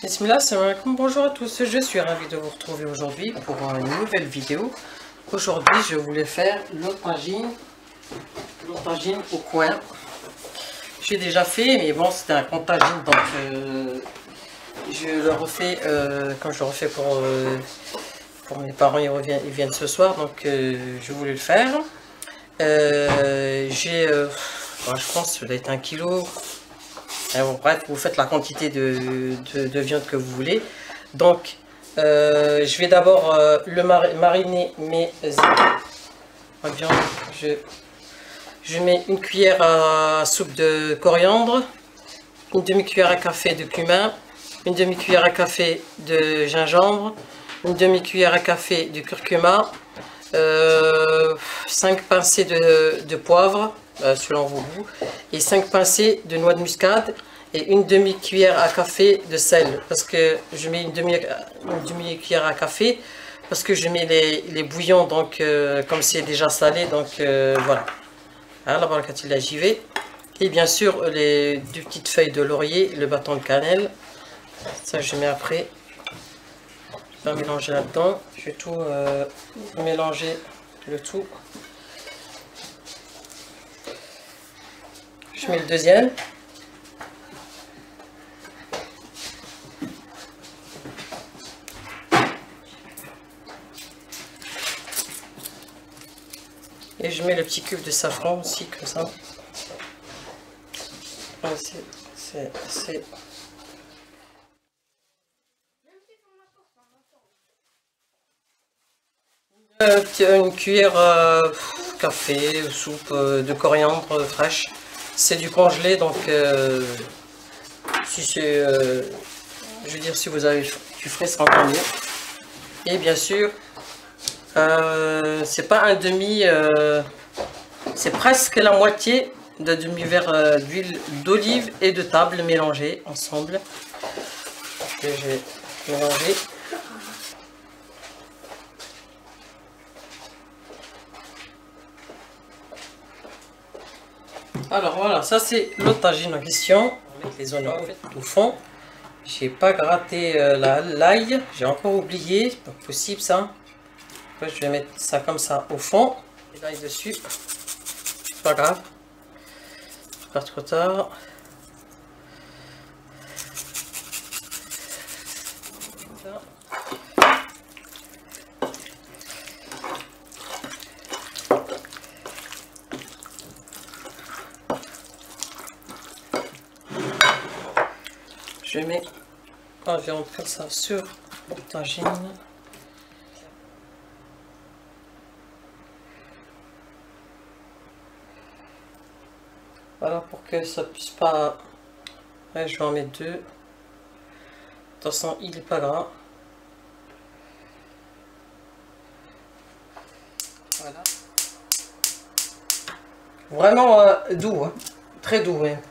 Bismillah, salam alaikum, bonjour à tous, je suis ravie de vous retrouver aujourd'hui pour une nouvelle vidéo. Aujourd'hui je voulais faire l'aubergine au coin. J'ai déjà fait, mais bon, c'était un contagine, donc je le refais quand je le refais pour mes parents. Ils viennent ce soir, donc je voulais le faire. Je pense que ça doit être 1 kilo. Bon, bref, vous faites la quantité de viande que vous voulez. Donc, je vais d'abord mariner mes viandes. Je mets une cuillère à soupe de coriandre, une demi-cuillère à café de cumin, une demi-cuillère à café de gingembre, une demi-cuillère à café de curcuma, 5 pincées de poivre, selon vos goûts, et 5 pincées de noix de muscade, et une demi-cuillère à café de sel, parce que je mets une demi-cuillère à café, parce que je mets les bouillons, donc comme c'est déjà salé, donc voilà. Hein, la barakatillah, j'y vais. Et bien sûr, les 2 petites feuilles de laurier, le bâton de cannelle, ça je mets après. Je vais mélanger là-dedans, je vais tout mélanger, le tout. Je mets le deuxième. Et je mets le petit cube de safran aussi, comme ça. C'est une cuillère café, soupe de coriandre fraîche. C'est du congelé, donc si c'est, je veux dire, si vous avez du frais, ce sera encore mieux. Et bien sûr, c'est pas un demi, c'est presque la moitié de demi-verre d'huile d'olive et de table mélangée ensemble. Que je vais mélanger. Alors voilà, ça c'est l'aubergine en question. On va mettre les oignons au fond. J'ai pas gratté l'ail, j'ai encore oublié, c'est pas possible ça. Après, je vais mettre ça comme ça au fond, et l'ail dessus. C'est pas grave, pas trop tard. Je mets la viande comme ça sur l'aubergine. Voilà, pour que ça puisse pas... Ouais, je vais en mettre 2. De toute façon, il n'est pas gras. Voilà. Vraiment doux, hein. Très doux, hein.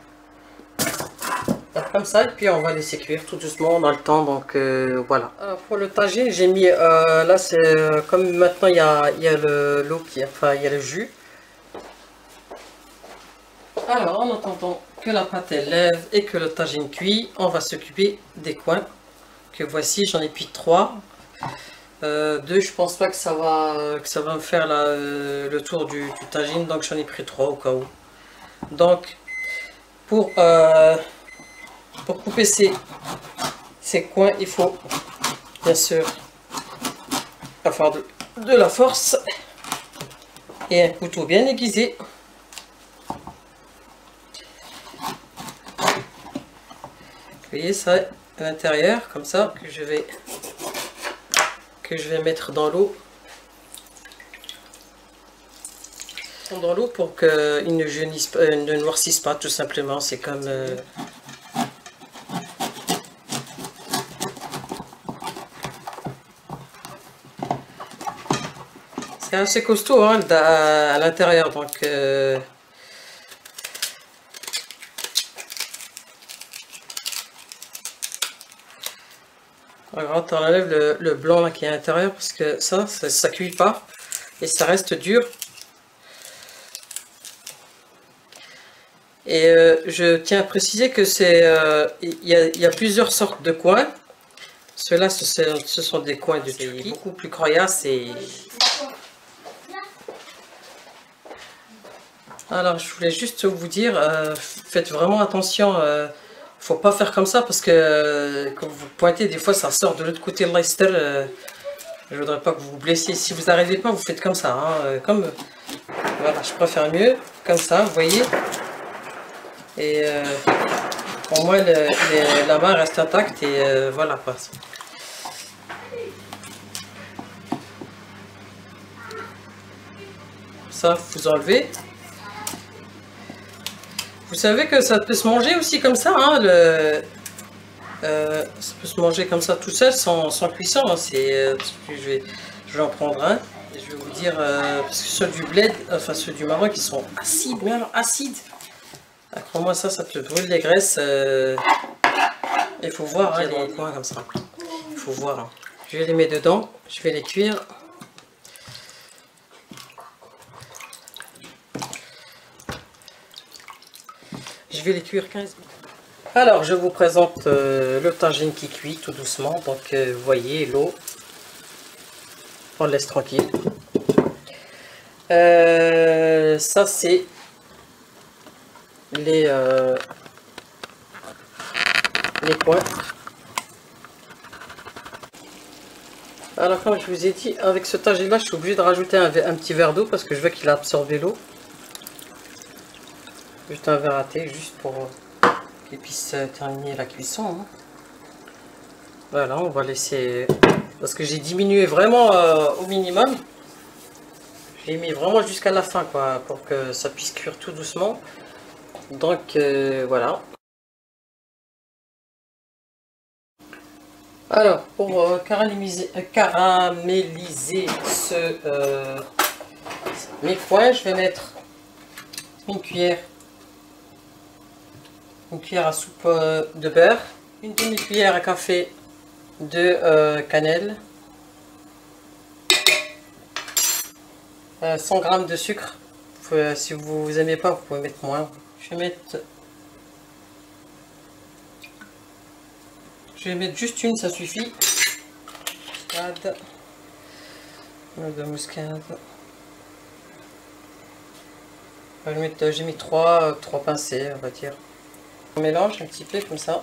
Comme ça, et puis on va laisser cuire tout doucement, on a le temps, donc voilà. Alors pour le tagine, j'ai mis, là c'est comme maintenant il y a l'eau qui, enfin il y a le jus. Alors en attendant que la pâte elle lève et que le tagine cuit, on va s'occuper des coins. Que voici, j'en ai pris 3. 2, je pense pas que ça va me faire le tour du tagine, donc j'en ai pris 3 au cas où. Donc pour couper ces coins, il faut bien sûr avoir de la force et un couteau bien aiguisé. Vous voyez ça à l'intérieur, comme ça, que je vais mettre dans l'eau. Dans l'eau pour qu'il ne jaunisse pas, ne noircisse pas, tout simplement. C'est comme... c'est assez costaud hein, à l'intérieur, donc alors, on enlève le blanc là, qui est à l'intérieur, parce que ça cuit pas et ça reste dur. Et je tiens à préciser que il y a plusieurs sortes de coins. Ceux-là, ce sont des coins de Turquie, beaucoup plus coriaces et... Alors, je voulais juste vous dire, faites vraiment attention, faut pas faire comme ça parce que quand vous pointez, des fois ça sort de l'autre côté de l'Eister. Je voudrais pas que vous vous blessiez. Si vous n'arrivez pas, vous faites comme ça. Hein, voilà, je préfère mieux comme ça, vous voyez. Et au moins la main reste intacte et voilà quoi. Ça, vous enlevez. Vous savez que ça peut se manger aussi comme ça, hein, ça peut se manger comme ça tout seul, sans cuisson. Hein, je vais en prendre un. Et je vais vous dire, parce que ceux du bled, enfin ceux du Maroc, ils sont acides, mais alors acides. Crois-moi, ça te brûle les graisses. Il faut voir, hein, dans le coin comme ça. Il faut voir. Hein. Je vais les mettre dedans, je vais les cuire. Je vais les cuire 15 minutes. Alors, je vous présente le tagine qui cuit tout doucement. Donc, vous voyez l'eau. On le laisse tranquille. Ça, c'est les coins. Alors, comme je vous ai dit, avec ce tagine là, je suis obligé de rajouter un petit verre d'eau parce que je veux qu'il a absorbé l'eau. Juste un verre à thé, juste pour qu'il puisse terminer la cuisson. Hein. Voilà, on va laisser... Parce que j'ai diminué vraiment au minimum. J'ai mis vraiment jusqu'à la fin, quoi, pour que ça puisse cuire tout doucement. Donc, voilà. Alors, pour caraméliser mes coins, je vais mettre une cuillère à soupe de beurre, une demi-cuillère à café de cannelle, 100 g de sucre. Si vous n'aimez pas, vous pouvez mettre moins. Je vais mettre juste une, ça suffit. Muscade, de muscade. J'ai mis trois pincées, on va dire. On mélange un petit peu comme ça.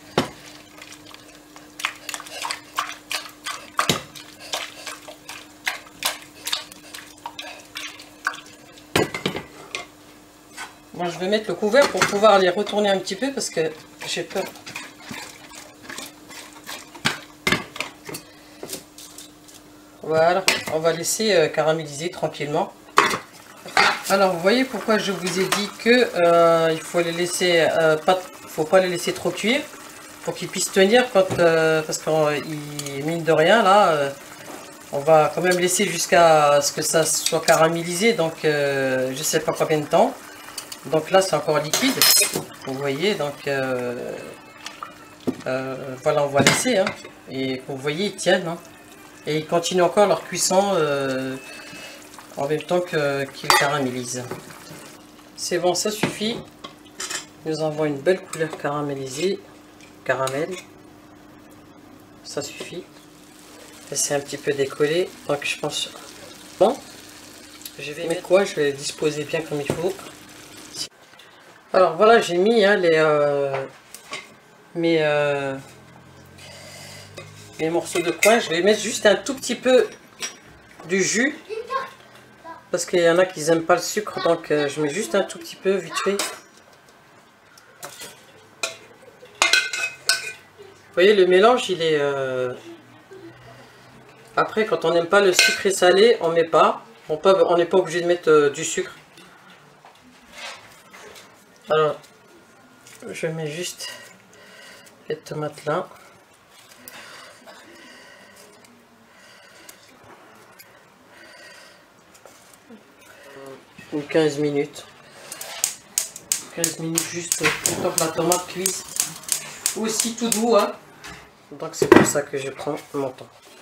Moi, je vais mettre le couvert pour pouvoir les retourner un petit peu parce que j'ai peur. Voilà, on va laisser caraméliser tranquillement. Alors, vous voyez pourquoi je vous ai dit que il faut les laisser, faut pas les laisser trop cuire pour qu'ils puissent tenir parce qu'ils mine de rien là. On va quand même laisser jusqu'à ce que ça soit caramélisé, donc je sais pas combien de temps. Donc là, c'est encore liquide, vous voyez. Donc voilà, on va laisser, hein, et vous voyez, ils tiennent, hein, et ils continuent encore leur cuisson. En même temps qu'il caramélise. C'est bon, ça suffit. Nous avons une belle couleur caramélisée. Caramel. Ça suffit. C'est un petit peu décollé. Donc je pense... Bon. Je vais mettre quoi? Je vais disposer bien comme il faut. Alors voilà, j'ai mis hein, mes morceaux de coin. Je vais mettre juste un tout petit peu du jus. Parce qu'il y en a qui n'aiment pas le sucre, donc je mets juste un tout petit peu, vite fait. Vous voyez, le mélange, il est... Après, quand on n'aime pas le sucré salé, on met pas. On n'est pas obligé de mettre du sucre. Alors, je mets juste les tomates là. Ou 15 minutes. 15 minutes juste pour que la tomate cuise. Aussi tout doux, hein. Donc c'est pour ça que je prends mon temps.